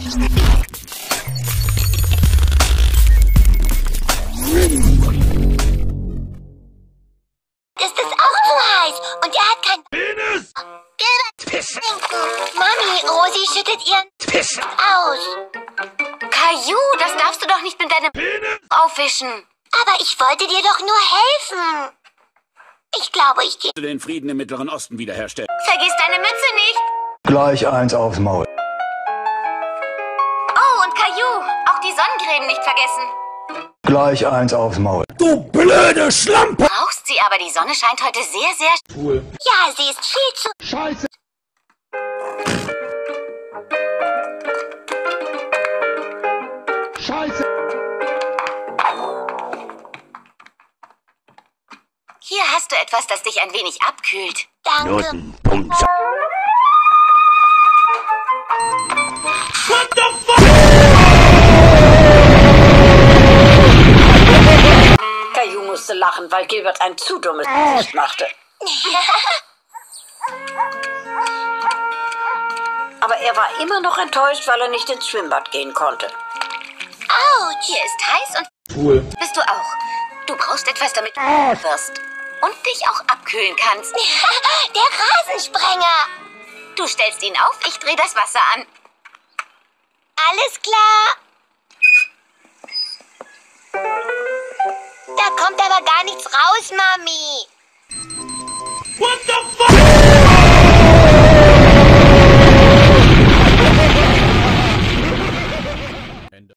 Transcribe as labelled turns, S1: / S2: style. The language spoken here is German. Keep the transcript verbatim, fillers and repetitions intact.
S1: Ist es auch zu heiß und er hat kein
S2: Penis!
S1: Pissen. Mami, Rosi schüttet ihren Pissen aus.
S3: Caillou, das darfst du doch nicht mit deinem
S2: Penis!
S3: aufwischen.
S1: Aber ich wollte dir doch nur helfen. Ich glaube, ich gehe.
S2: Den Frieden im Mittleren Osten wiederherstellen.
S3: Vergiss deine Mütze nicht.
S4: Gleich eins aufs Maul.
S3: Oh, und Caillou, auch die Sonnencreme nicht vergessen.
S4: Gleich eins aufs Maul.
S2: Du blöde Schlampe!
S3: Brauchst sie, aber die Sonne scheint heute sehr, sehr...
S2: Cool.
S1: Ja, sie ist viel zu...
S2: Scheiße! Scheiße!
S3: Hier hast du etwas, das dich ein wenig abkühlt.
S1: Danke.
S2: What the fuck?
S5: Caillou musste lachen, weil Gilbert ein zu dummes Gesicht machte. Aber er war immer noch enttäuscht, weil er nicht ins Schwimmbad gehen konnte.
S3: Autsch, hier ist heiß und...
S2: Cool.
S3: Bist du auch. Du brauchst etwas, damit du wirst. Und dich auch abkühlen kannst.
S1: Der Rasensprenger.
S3: Du stellst ihn auf, ich drehe das Wasser an.
S1: Alles klar. Da kommt aber gar nichts raus, Mami.
S2: What the fuck?